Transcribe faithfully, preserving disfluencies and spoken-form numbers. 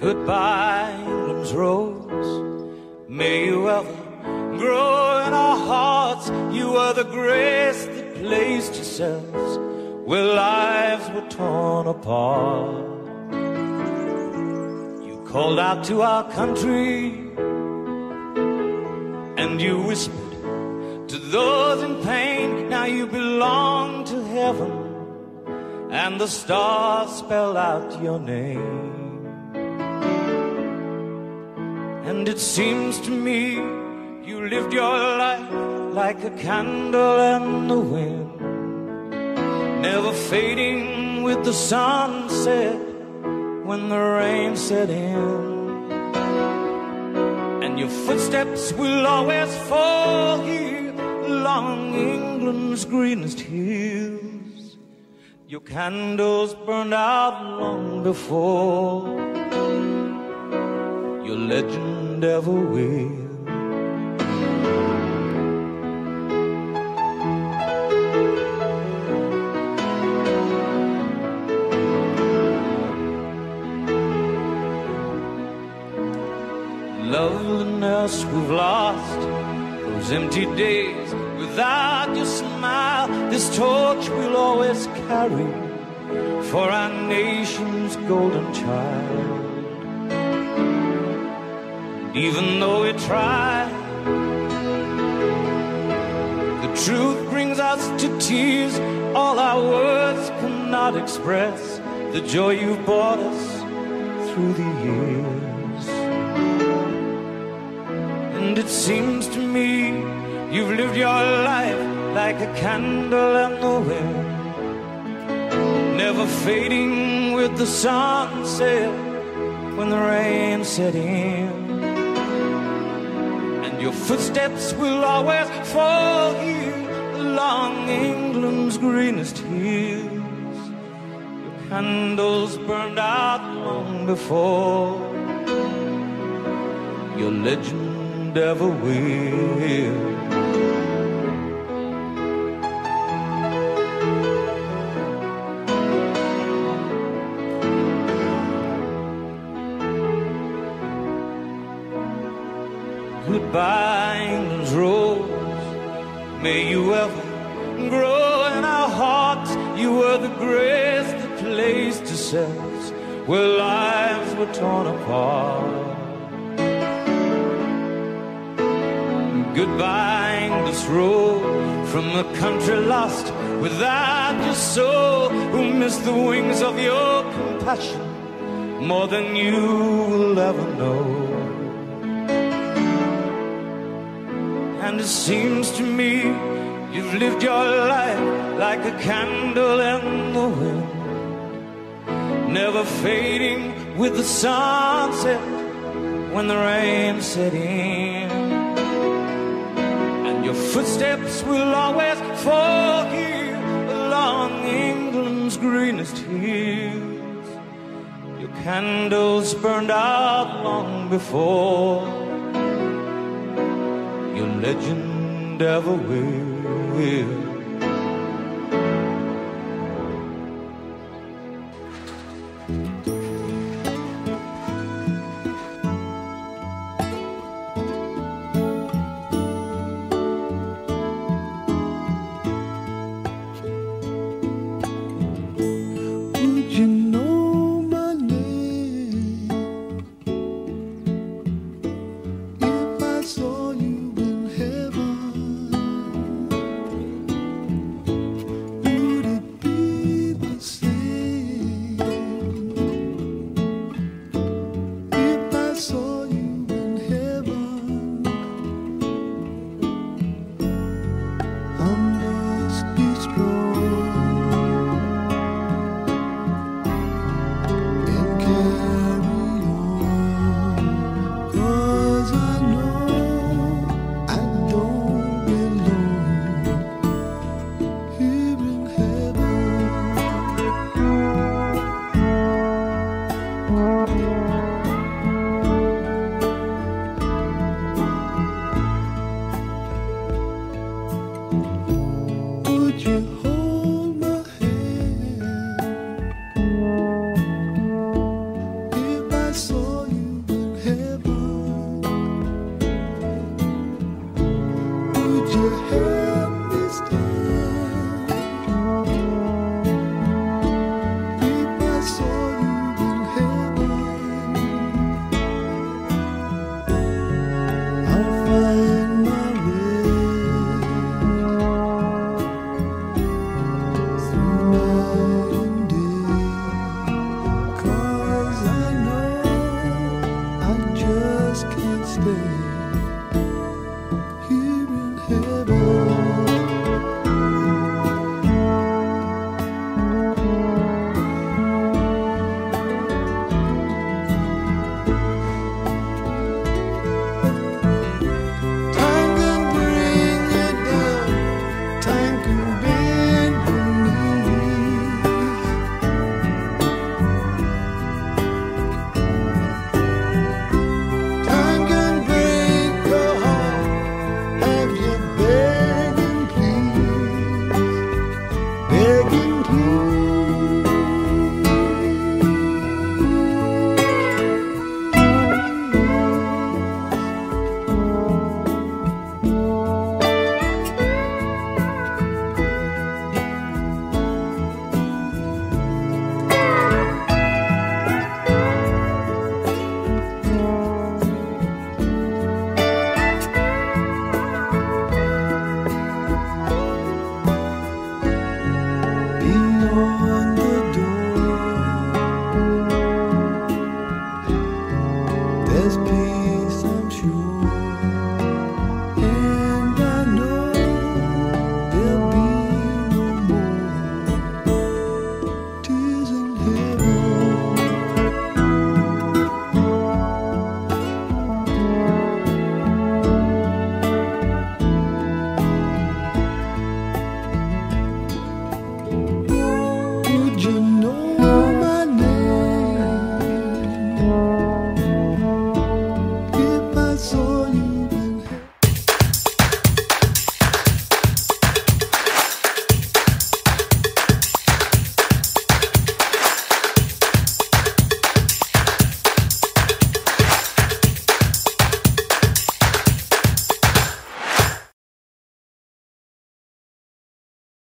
Goodbye, England's rose. May you ever grow in our hearts. You are the grace that placed yourselves where lives were torn apart. You called out to our country, and you whispered to those in pain. Now you belong to heaven, and the stars spell out your name. And it seems to me you lived your life like a candle in the wind, never fading with the sunset when the rain set in. And your footsteps will always fall here along England's greenest hills. Your candles burned out long before your legend ever will. Loveliness we've lost, those empty days without your smile. This torch we'll always carry for our nation's golden child. Even though we try, the truth brings us to tears. All our words cannot express the joy you've brought us through the years. And it seems to me you've lived your life like a candle in the wind, never fading with the sunset when the rain set in. Your footsteps will always fall here along England's greenest hills. Your candles burned out long before your legend ever will. Goodbye, England's rose. May you ever grow in our hearts. You were the grace that placed yourselves where lives were torn apart. Goodbye, English rose, from a country lost without your soul, who missed the wings of your compassion more than you will ever know. And it seems to me you've lived your life like a candle in the wind, never fading with the sunset when the rain set in. And your footsteps will always fall here along England's greenest hills. Your candles burned out long before your legend ever will.